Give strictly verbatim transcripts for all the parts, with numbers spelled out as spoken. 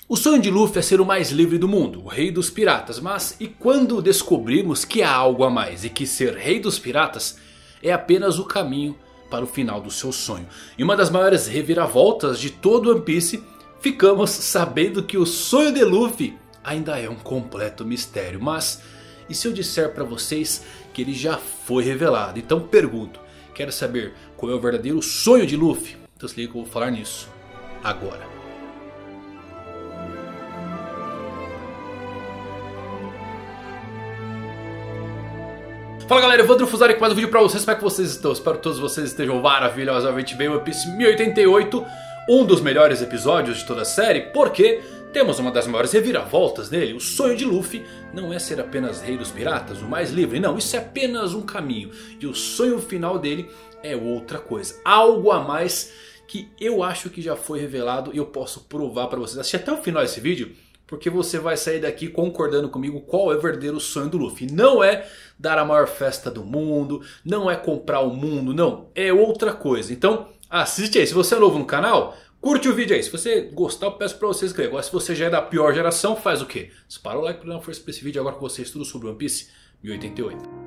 O sonho de Luffy é ser o mais livre do mundo, o rei dos piratas. Mas e quando descobrimos que há algo a mais e que ser rei dos piratas é apenas o caminho para o final do seu sonho? E uma das maiores reviravoltas de todo One Piece, ficamos sabendo que o sonho de Luffy ainda é um completo mistério. Mas e se eu disser para vocês que ele já foi revelado? Então pergunto, quer saber qual é o verdadeiro sonho de Luffy? Então se liga que eu vou falar nisso agora. Fala galera, Evandro Fusari com mais um vídeo pra vocês. Como é que vocês estão? Espero que todos vocês estejam maravilhosamente bem. One Piece mil e oitenta e oito, um dos melhores episódios de toda a série, porque temos uma das maiores reviravoltas nele. O sonho de Luffy não é ser apenas rei dos piratas, o mais livre. Não, isso é apenas um caminho. E o sonho final dele é outra coisa. Algo a mais que eu acho que já foi revelado e eu posso provar pra vocês. Assiste até o final desse vídeo, porque você vai sair daqui concordando comigo qual é o verdadeiro sonho do Luffy. Não é dar a maior festa do mundo, não é comprar o mundo, não. É outra coisa. Então assiste aí. Se você é novo no canal, curte o vídeo aí. Se você gostar, eu peço pra você se inscrever. Agora se você já é da pior geração, faz o quê? Dispara o like para dar uma força pra esse vídeo agora com vocês. Tudo sobre One Piece mil e oitenta e oito.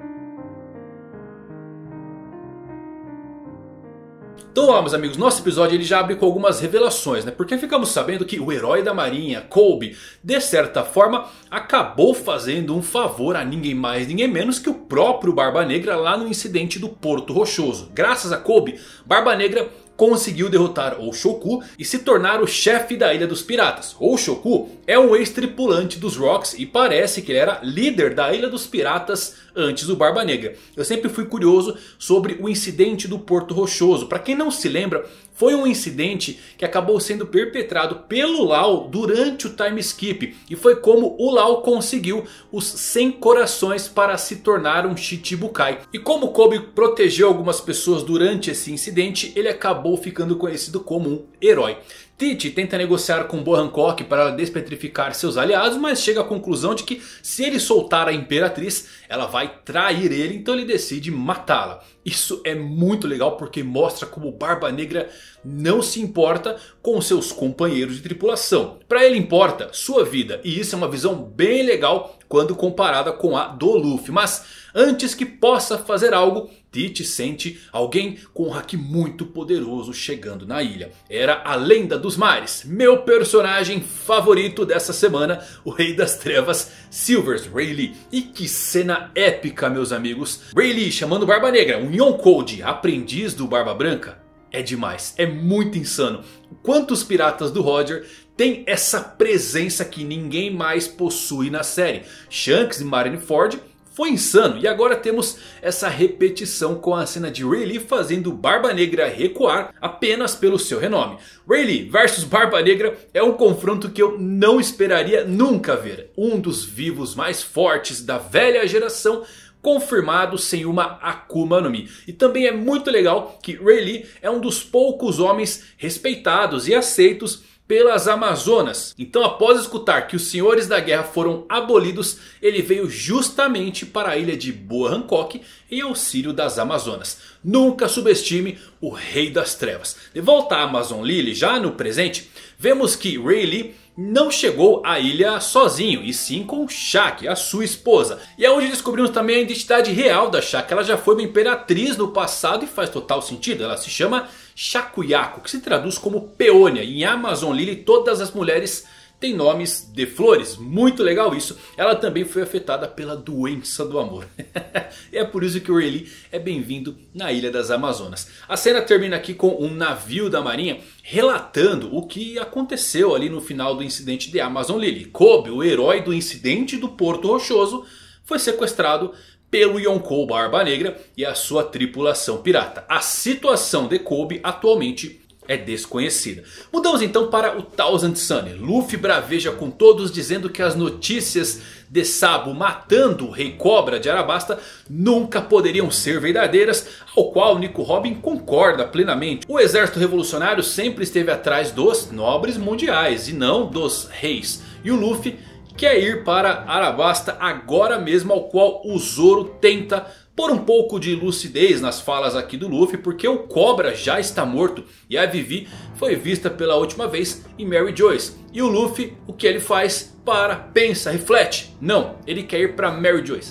Então ó, meus amigos, nosso episódio ele já abre com algumas revelações, né? Porque ficamos sabendo que o herói da marinha, Koby, de certa forma acabou fazendo um favor a ninguém mais, ninguém menos que o próprio Barba Negra lá no incidente do Porto Rochoso. Graças a Koby, Barba Negra conseguiu derrotar Oshoku e se tornar o chefe da Ilha dos Piratas. Oshoku é um ex-tripulante dos Rocks e parece que ele era líder da Ilha dos Piratas antes do Barba Negra. Eu sempre fui curioso sobre o incidente do Porto Rochoso. Para quem não se lembra, foi um incidente que acabou sendo perpetrado pelo Law durante o time skip. E foi como o Law conseguiu os cem corações para se tornar um Shichibukai. E como Koby protegeu algumas pessoas durante esse incidente, ele acabou ficando conhecido como um herói. Tite tenta negociar com Boa Hancock para despetrificar seus aliados, mas chega à conclusão de que se ele soltar a Imperatriz, ela vai trair ele, então ele decide matá-la. Isso é muito legal porque mostra como Barba Negra não se importa com seus companheiros de tripulação. Para ele importa sua vida, e isso é uma visão bem legal quando comparada com a do Luffy. Mas antes que possa fazer algo, Tite sente alguém com um haki muito poderoso chegando na ilha. Era a Lenda dos Mares, meu personagem favorito dessa semana, o Rei das Trevas, Silvers Rayleigh. E que cena épica, meus amigos. Rayleigh chamando Barba Negra, um Yonkou, aprendiz do Barba Branca. É demais, é muito insano. Quantos piratas do Roger tem essa presença que ninguém mais possui na série? Shanks e Marineford foi insano. E agora temos essa repetição com a cena de Rayleigh fazendo Barba Negra recuar apenas pelo seu renome. Rayleigh versus Barba Negra é um confronto que eu não esperaria nunca ver. Um dos vivos mais fortes da velha geração, confirmado sem uma Akuma no Mi. E também é muito legal que Rayleigh é um dos poucos homens respeitados e aceitos pelas Amazonas. Então após escutar que os senhores da guerra foram abolidos, ele veio justamente para a ilha de Boa Hancock em auxílio das Amazonas. Nunca subestime o Rei das Trevas. De volta à Amazon Lily, já no presente, vemos que Rayleigh não chegou à ilha sozinho, e sim com Shaq, a sua esposa. E é onde descobrimos também a identidade real da Shaq. Ela já foi uma imperatriz no passado e faz total sentido. Ela se chama Shakuyaku, que se traduz como peônia. E em Amazon Lily todas as mulheres têm nomes de flores. Muito legal isso. Ela também foi afetada pela doença do amor. E é por isso que o Rayleigh é bem-vindo na Ilha das Amazonas. A cena termina aqui com um navio da marinha relatando o que aconteceu ali no final do incidente de Amazon Lily. Koby, o herói do incidente do Porto Rochoso, foi sequestrado pelo Yonkou Barba Negra e a sua tripulação pirata. A situação de Koby atualmente é desconhecida. Mudamos então para o Thousand Sunny. Luffy braveja com todos, dizendo que as notícias de Sabo matando o Rei Cobra de Arabasta nunca poderiam ser verdadeiras, ao qual Nico Robin concorda plenamente. O exército revolucionário sempre esteve atrás dos nobres mundiais e não dos reis. E o Luffy quer ir para Arabasta agora mesmo, ao qual o Zoro tenta pôr um pouco de lucidez nas falas aqui do Luffy, porque o Cobra já está morto e a Vivi foi vista pela última vez em Mary Joyce. E o Luffy, o que ele faz? Para, pensa, reflete. Não, ele quer ir para Mary Joyce.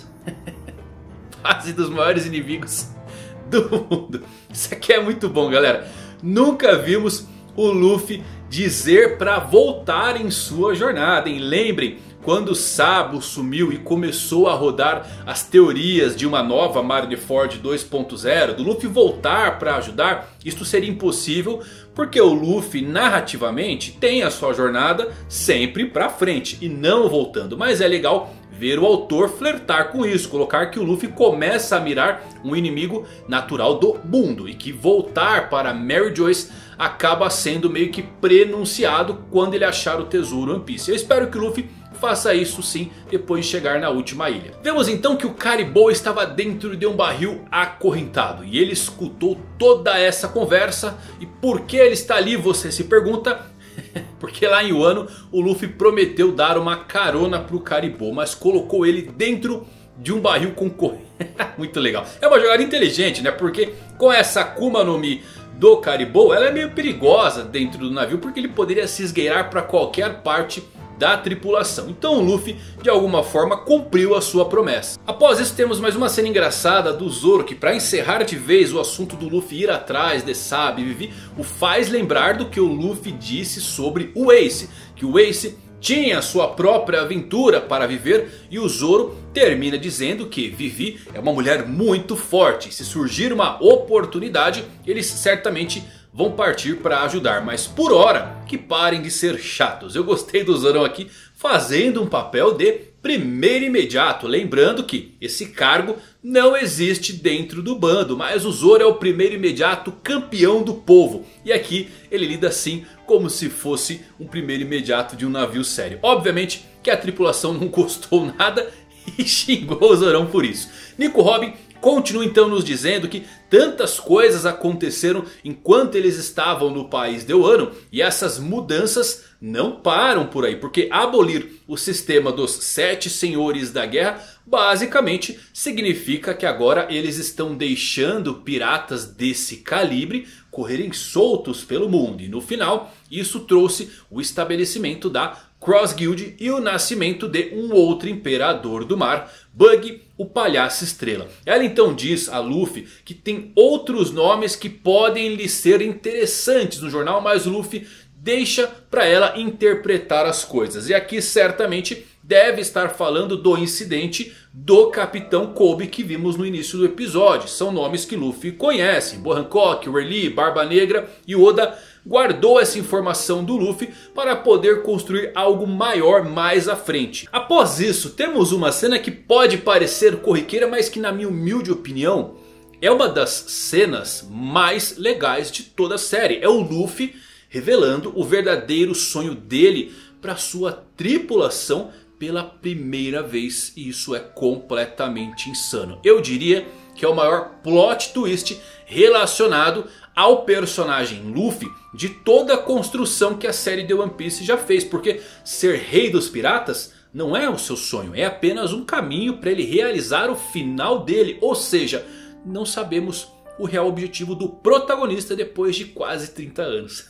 Fase dos maiores inimigos do mundo. Isso aqui é muito bom, galera. Nunca vimos o Luffy dizer para voltar em sua jornada, hein? Lembrem, quando o Sabo sumiu e começou a rodar as teorias de uma nova Marineford dois ponto zero, do Luffy voltar para ajudar, isto seria impossível porque o Luffy narrativamente tem a sua jornada sempre para frente e não voltando. Mas é legal ver o autor flertar com isso, colocar que o Luffy começa a mirar um inimigo natural do mundo e que voltar para Mary Joyce acaba sendo meio que prenunciado quando ele achar o tesouro One Piece. Eu espero que o Luffy faça isso sim depois de chegar na última ilha. Vemos então que o Caribou estava dentro de um barril acorrentado e ele escutou toda essa conversa. E por que ele está ali, você se pergunta? Porque lá em Wano o Luffy prometeu dar uma carona para o Caribou, mas colocou ele dentro de um barril com corrente. Muito legal. É uma jogada inteligente, né? Porque com essa Akuma no Mi do Caribou, ela é meio perigosa dentro do navio, porque ele poderia se esgueirar para qualquer parte da tripulação. Então o Luffy de alguma forma cumpriu a sua promessa. Após isso temos mais uma cena engraçada do Zoro, que para encerrar de vez o assunto do Luffy ir atrás de Sabo e Vivi, o faz lembrar do que o Luffy disse sobre o Ace. Que o Ace tinha sua própria aventura para viver e o Zoro termina dizendo que Vivi é uma mulher muito forte. Se surgir uma oportunidade, eles certamente vão partir para ajudar, mas por hora que parem de ser chatos. Eu gostei do Zorão aqui fazendo um papel de primeiro imediato. Lembrando que esse cargo não existe dentro do bando, mas o Zoro é o primeiro imediato campeão do povo. E aqui ele lida assim como se fosse um primeiro imediato de um navio sério. Obviamente que a tripulação não gostou nada e xingou o Zorão por isso. Nico Robin continua então nos dizendo que tantas coisas aconteceram enquanto eles estavam no país de Wano. E essas mudanças não param por aí. Porque abolir o sistema dos sete senhores da guerra basicamente significa que agora eles estão deixando piratas desse calibre correrem soltos pelo mundo. E no final isso trouxe o estabelecimento da Cross Guild e o nascimento de um outro imperador do mar, Bug, o Palhaço Estrela. Ela então diz a Luffy que tem outros nomes que podem lhe ser interessantes no jornal, mas o Luffy deixa para ela interpretar as coisas. E aqui certamente deve estar falando do incidente do Capitão Kobe que vimos no início do episódio. São nomes que Luffy conhece: Boa Hancock, Rayleigh, Barba Negra, e Oda guardou essa informação do Luffy para poder construir algo maior mais à frente. Após isso temos uma cena que pode parecer corriqueira, mas que na minha humilde opinião é uma das cenas mais legais de toda a série. É o Luffy revelando o verdadeiro sonho dele para sua tripulação pela primeira vez. E isso é completamente insano. Eu diria que é o maior plot twist relacionado ao personagem Luffy de toda a construção que a série de One Piece já fez. Porque ser rei dos piratas não é o seu sonho, é apenas um caminho para ele realizar o final dele. Ou seja, não sabemos o real objetivo do protagonista depois de quase trinta anos.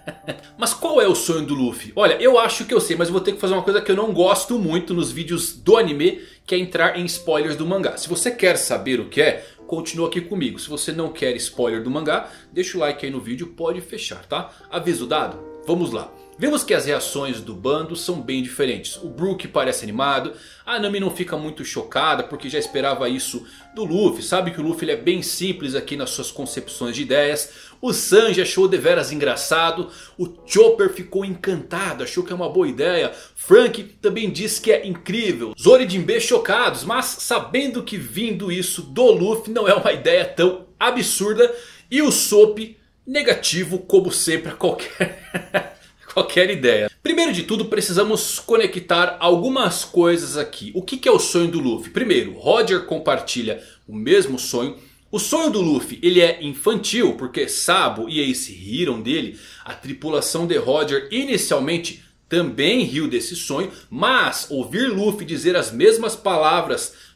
Mas qual é o sonho do Luffy? Olha, eu acho que eu sei, mas eu vou ter que fazer uma coisa que eu não gosto muito nos vídeos do anime, que é entrar em spoilers do mangá. Se você quer saber o que é, continua aqui comigo. Se você não quer spoiler do mangá, deixa o like aí no vídeo, pode fechar, tá? Aviso dado? Vamos lá. Vemos que as reações do bando são bem diferentes. O Brook parece animado. A Nami não fica muito chocada porque já esperava isso do Luffy. Sabe que o Luffy ele é bem simples aqui nas suas concepções de ideias. O Sanji achou deveras engraçado. O Chopper ficou encantado, achou que é uma boa ideia. Frank também disse que é incrível. Zoro e Jinbe chocados, mas sabendo que vindo isso do Luffy não é uma ideia tão absurda. E o Soap negativo como sempre a qualquer... qualquer ideia. Primeiro de tudo precisamos conectar algumas coisas aqui. O que é o sonho do Luffy? Primeiro, Roger compartilha o mesmo sonho. O sonho do Luffy ele é infantil porque Sabo e Ace riram dele. A tripulação de Roger inicialmente também riu desse sonho. Mas ouvir Luffy dizer as mesmas palavras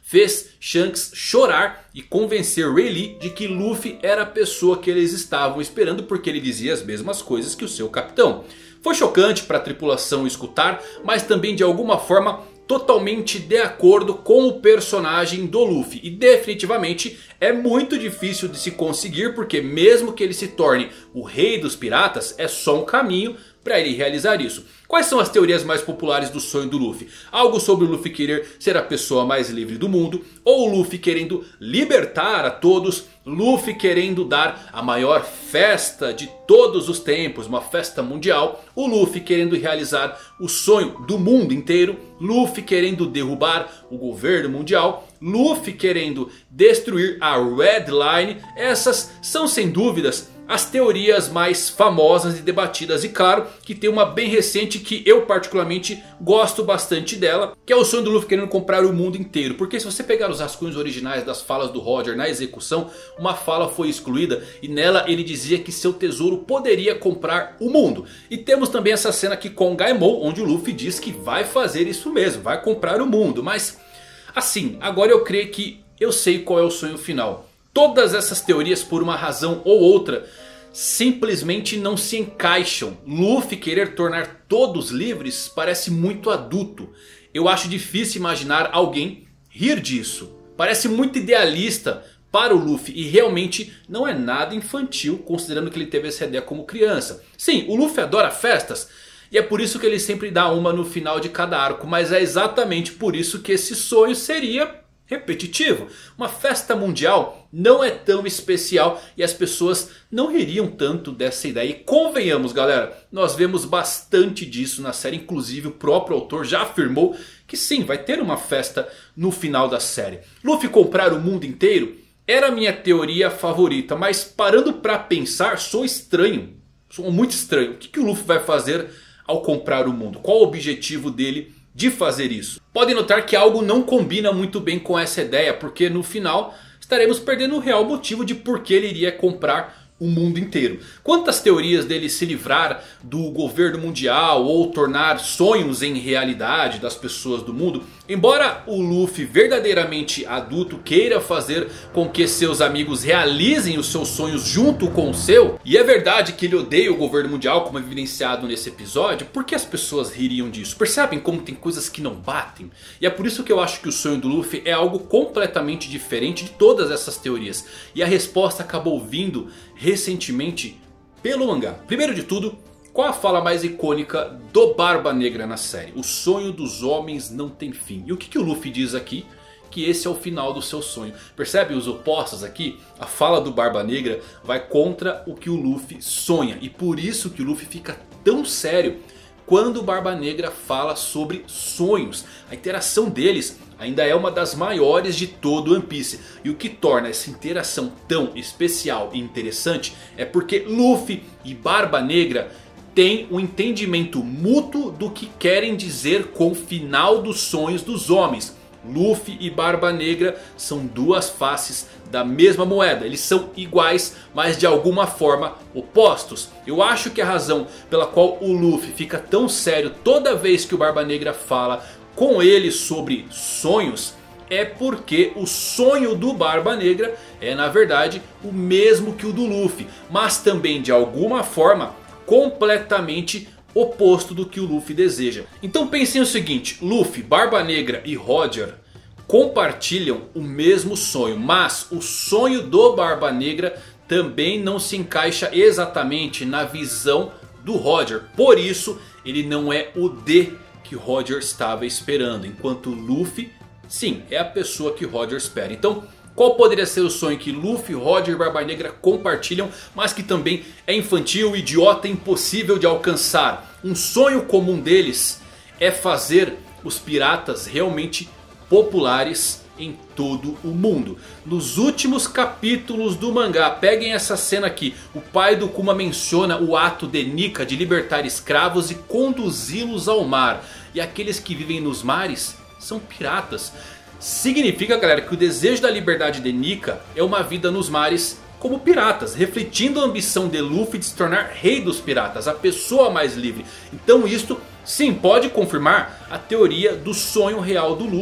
fez Shanks chorar e convencer Rayleigh de que Luffy era a pessoa que eles estavam esperando, porque ele dizia as mesmas coisas que o seu capitão. Foi chocante para a tripulação escutar, mas também de alguma forma totalmente de acordo com o personagem do Luffy. E definitivamente é muito difícil de se conseguir, porque mesmo que ele se torne o rei dos piratas, é só um caminho para ele realizar isso. Quais são as teorias mais populares do sonho do Luffy? Algo sobre o Luffy querer ser a pessoa mais livre do mundo, ou o Luffy querendo libertar a todos, Luffy querendo dar a maior festa de todos os tempos, uma festa mundial, o Luffy querendo realizar o sonho do mundo inteiro, Luffy querendo derrubar o governo mundial, Luffy querendo destruir a Red Line. Essas são sem dúvidas as teorias mais famosas e debatidas. E claro que tem uma bem recente que eu particularmente gosto bastante dela, que é o sonho do Luffy querendo comprar o mundo inteiro. Porque se você pegar os rascunhos originais das falas do Roger na execução, uma fala foi excluída e nela ele dizia que seu tesouro poderia comprar o mundo. E temos também essa cena aqui com Gaimon, onde o Luffy diz que vai fazer isso mesmo, vai comprar o mundo. Mas assim, agora eu creio que eu sei qual é o sonho final. Todas essas teorias, por uma razão ou outra, simplesmente não se encaixam. Luffy querer tornar todos livres parece muito adulto. Eu acho difícil imaginar alguém rir disso. Parece muito idealista para o Luffy e realmente não é nada infantil, considerando que ele teve essa ideia como criança. Sim, o Luffy adora festas e é por isso que ele sempre dá uma no final de cada arco. Mas é exatamente por isso que esse sonho seria repetitivo. Uma festa mundial não é tão especial e as pessoas não ririam tanto dessa ideia. E convenhamos, galera, nós vemos bastante disso na série. Inclusive o próprio autor já afirmou que sim, vai ter uma festa no final da série. Luffy comprar o mundo inteiro era a minha teoria favorita, mas parando para pensar, sou estranho. Sou muito estranho. O que, que o Luffy vai fazer ao comprar o mundo? Qual o objetivo dele de fazer isso? Podem notar que algo não combina muito bem com essa ideia, porque no final estaremos perdendo o real motivo de por que ele iria comprar o mundo inteiro. Quantas teorias dele se livrar do governo mundial ou tornar sonhos em realidade das pessoas do mundo. Embora o Luffy verdadeiramente adulto queira fazer com que seus amigos realizem os seus sonhos junto com o seu. E é verdade que ele odeia o governo mundial, como é evidenciado nesse episódio. Por que as pessoas ririam disso? Percebem como tem coisas que não batem? E é por isso que eu acho que o sonho do Luffy é algo completamente diferente de todas essas teorias. E a resposta acabou vindo recentemente pelo mangá. Primeiro de tudo, qual a fala mais icônica do Barba Negra na série? O sonho dos homens não tem fim. E o que, que o Luffy diz aqui? Que esse é o final do seu sonho. Percebe os opostos aqui? A fala do Barba Negra vai contra o que o Luffy sonha. E por isso que o Luffy fica tão sério quando o Barba Negra fala sobre sonhos. A interação deles ainda é uma das maiores de todo One Piece. E o que torna essa interação tão especial e interessante é porque Luffy e Barba Negra têm um entendimento mútuo do que querem dizer com o final dos sonhos dos homens. Luffy e Barba Negra são duas faces da mesma moeda. Eles são iguais, mas de alguma forma opostos. Eu acho que a razão pela qual o Luffy fica tão sério toda vez que o Barba Negra fala com ele sobre sonhos é porque o sonho do Barba Negra é na verdade o mesmo que o do Luffy, mas também de alguma forma completamente oposto do que o Luffy deseja. Então pensem o seguinte: Luffy, Barba Negra e Roger compartilham o mesmo sonho, mas o sonho do Barba Negra também não se encaixa exatamente na visão do Roger. Por isso ele não é o D que Roger estava esperando, enquanto Luffy, sim, é a pessoa que Roger espera. Então qual poderia ser o sonho que Luffy, Roger e Barba Negra compartilham, mas que também é infantil, idiota e impossível de alcançar? Um sonho comum deles é fazer os piratas realmente populares em todo o mundo. Nos últimos capítulos do mangá, peguem essa cena aqui. O pai do Kuma menciona o ato de Nika de libertar escravos e conduzi-los ao mar. E aqueles que vivem nos mares são piratas. Significa, galera, que o desejo da liberdade de Nika é uma vida nos mares como piratas, refletindo a ambição de Luffy de se tornar rei dos piratas, a pessoa mais livre. Então isto sim pode confirmar a teoria do sonho real do Luffy,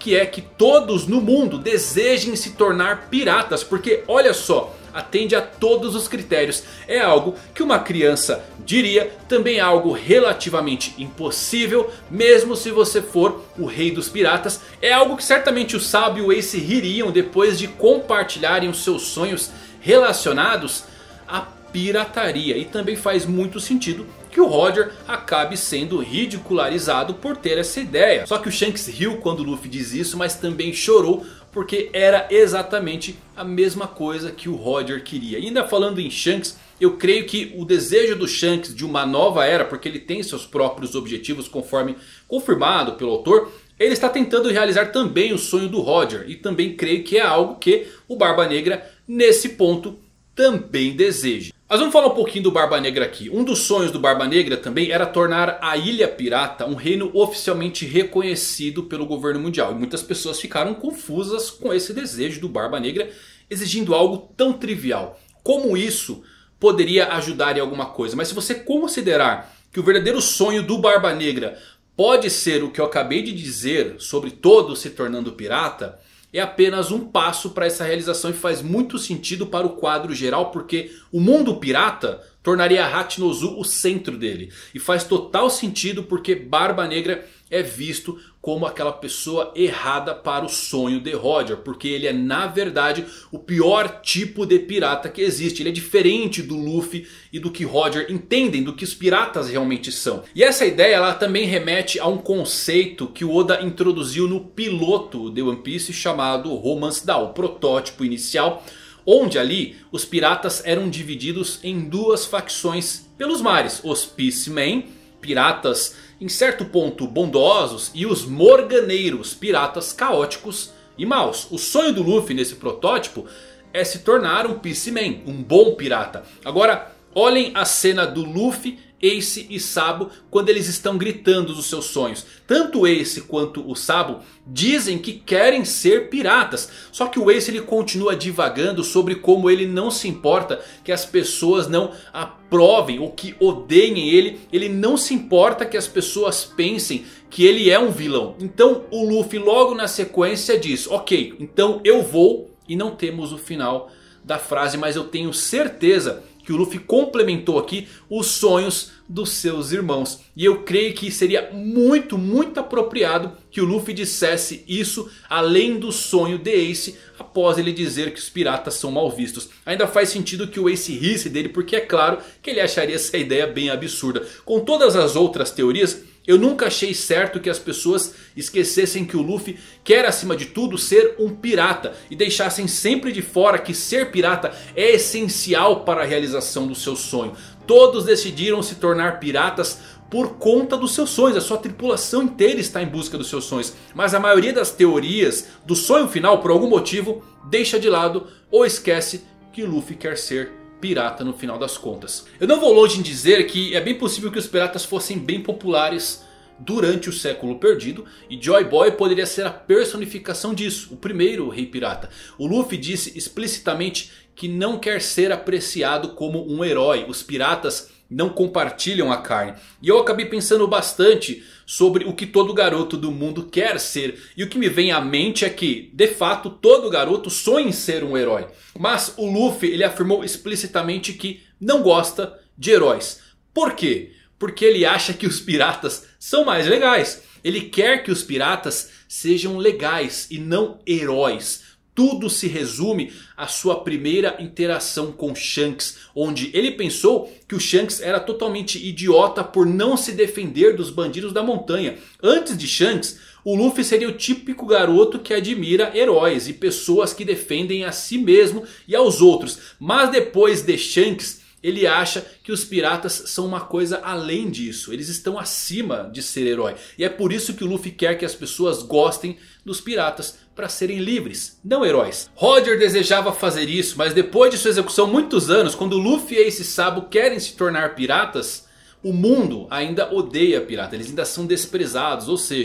que é que todos no mundo desejem se tornar piratas. Porque olha só, atende a todos os critérios. É algo que uma criança diria, também é algo relativamente impossível, mesmo se você for o rei dos piratas. É algo que certamente o Sabo e o Ace ririam depois de compartilharem os seus sonhos relacionados à pirataria. E também faz muito sentido que o Roger acabe sendo ridicularizado por ter essa ideia. Só que o Shanks riu quando o Luffy diz isso, mas também chorou, porque era exatamente a mesma coisa que o Roger queria. E ainda falando em Shanks, eu creio que o desejo do Shanks de uma nova era, porque ele tem seus próprios objetivos conforme confirmado pelo autor, ele está tentando realizar também o sonho do Roger. E também creio que é algo que o Barba Negra nesse ponto também deseja. Mas vamos falar um pouquinho do Barba Negra aqui. Um dos sonhos do Barba Negra também era tornar a Ilha Pirata um reino oficialmente reconhecido pelo governo mundial. E muitas pessoas ficaram confusas com esse desejo do Barba Negra, exigindo algo tão trivial. Como isso poderia ajudar em alguma coisa? Mas se você considerar que o verdadeiro sonho do Barba Negra pode ser o que eu acabei de dizer sobre todos se tornando pirata, é apenas um passo para essa realização e faz muito sentido para o quadro geral, porque o mundo pirata tornaria Hachinozu o centro dele. E faz total sentido porque Barba Negra é visto como aquela pessoa errada para o sonho de Roger. Porque ele é na verdade o pior tipo de pirata que existe. Ele é diferente do Luffy e do que Roger entendem do que os piratas realmente são. E essa ideia ela também remete a um conceito que o Oda introduziu no piloto de One Piece chamado Romance Down, o protótipo inicial. Onde ali os piratas eram divididos em duas facções pelos mares. Os Peacemen, piratas em certo ponto bondosos, e os Morganeiros, piratas caóticos e maus. O sonho do Luffy nesse protótipo é se tornar um Peaceman, um bom pirata. Agora olhem a cena do Luffy, Ace e Sabo quando eles estão gritando os seus sonhos. Tanto o Ace quanto o Sabo dizem que querem ser piratas. Só que o Ace ele continua divagando sobre como ele não se importa que as pessoas não aprovem ou que odeiem ele. Ele não se importa que as pessoas pensem que ele é um vilão. Então o Luffy logo na sequência diz: ok, então eu vou. E não temos o final da frase, mas eu tenho certeza que o Luffy complementou aqui os sonhos dos seus irmãos. E eu creio que seria muito, muito apropriado que o Luffy dissesse isso além do sonho de Ace, após ele dizer que os piratas são mal vistos. Ainda faz sentido que o Ace risse dele, porque é claro que ele acharia essa ideia bem absurda. Com todas as outras teorias, eu nunca achei certo que as pessoas esquecessem que o Luffy quer acima de tudo ser um pirata. E deixassem sempre de fora que ser pirata é essencial para a realização do seu sonho. Todos decidiram se tornar piratas por conta dos seus sonhos. A sua tripulação inteira está em busca dos seus sonhos. Mas a maioria das teorias do sonho final, por algum motivo, deixa de lado ou esquece que o Luffy quer ser pirata no final das contas. Eu não vou longe em dizer que é bem possível que os piratas fossem bem populares durante o século perdido. E Joy Boy poderia ser a personificação disso, o primeiro rei pirata. O Luffy disse explicitamente que não quer ser apreciado como um herói. Os piratas não compartilham a carne. E eu acabei pensando bastante sobre o que todo garoto do mundo quer ser. E o que me vem à mente é que, de fato, todo garoto sonha em ser um herói. Mas o Luffy ele afirmou explicitamente que não gosta de heróis. Por quê? Porque ele acha que os piratas são mais legais. Ele quer que os piratas sejam legais e não heróis. Tudo se resume à sua primeira interação com Shanks, onde ele pensou que o Shanks era totalmente idiota por não se defender dos bandidos da montanha. Antes de Shanks, o Luffy seria o típico garoto que admira heróis e pessoas que defendem a si mesmo e aos outros. Mas depois de Shanks, ele acha que os piratas são uma coisa além disso. Eles estão acima de ser herói. E é por isso que o Luffy quer que as pessoas gostem dos piratas para serem livres, não heróis. Roger desejava fazer isso, mas depois de sua execução muitos anos, quando Luffy, Ace e Sabo querem se tornar piratas, o mundo ainda odeia pirata. Eles ainda são desprezados, ou seja,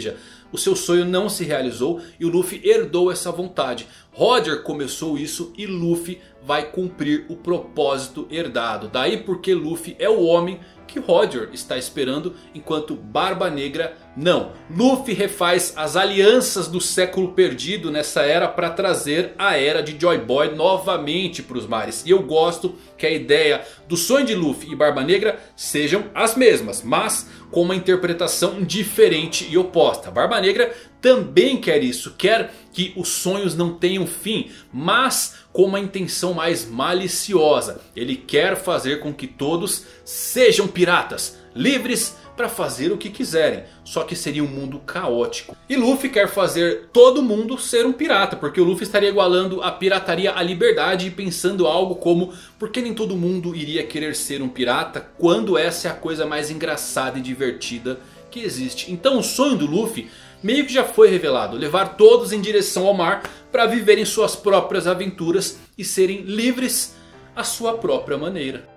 o seu sonho não se realizou e o Luffy herdou essa vontade. Roger começou isso e Luffy vai cumprir o propósito herdado. Daí porque Luffy é o homem que Roger está esperando, enquanto Barba Negra não. Luffy refaz as alianças do século perdido nessa era para trazer a era de Joy Boy novamente para os mares. E eu gosto que a ideia do sonho de Luffy e Barba Negra sejam as mesmas, mas com uma interpretação diferente e oposta. Barba Negra também quer isso, quer que os sonhos não tenham fim, mas com uma intenção mais maliciosa. Ele quer fazer com que todos sejam piratas, livres para fazer o que quiserem. Só que seria um mundo caótico. E Luffy quer fazer todo mundo ser um pirata, porque o Luffy estaria igualando a pirataria à liberdade e pensando algo como: por que nem todo mundo iria querer ser um pirata quando essa é a coisa mais engraçada e divertida que existe? Então o sonho do Luffy meio que já foi revelado: levar todos em direção ao mar para viverem suas próprias aventuras e serem livres à sua própria maneira.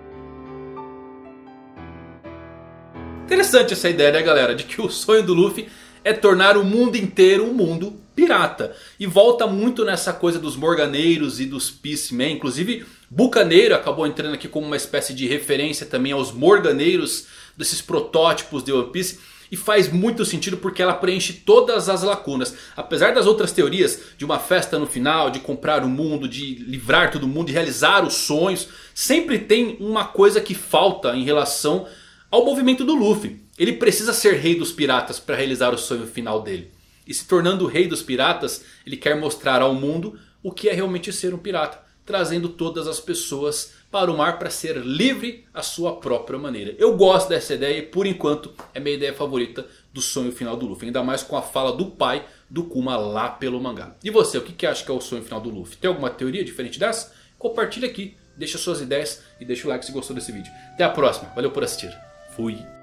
Interessante essa ideia, né, galera? De que o sonho do Luffy é tornar o mundo inteiro um mundo pirata. E volta muito nessa coisa dos morganeiros e dos Peacemen. Inclusive Bucaneiro acabou entrando aqui como uma espécie de referência também aos morganeiros desses protótipos de One Piece. E faz muito sentido porque ela preenche todas as lacunas. Apesar das outras teorias de uma festa no final, de comprar o mundo, de livrar todo mundo, de realizar os sonhos, sempre tem uma coisa que falta em relação ao movimento do Luffy. Ele precisa ser rei dos piratas para realizar o sonho final dele. E se tornando o rei dos piratas, ele quer mostrar ao mundo o que é realmente ser um pirata, trazendo todas as pessoas para o mar para ser livre à sua própria maneira. Eu gosto dessa ideia e por enquanto é minha ideia favorita do sonho final do Luffy. Ainda mais com a fala do pai do Kuma lá pelo mangá. E você, o que acha que é o sonho final do Luffy? Tem alguma teoria diferente dessa? Compartilha aqui, deixa suas ideias e deixa o like se gostou desse vídeo. Até a próxima, valeu por assistir. Fui.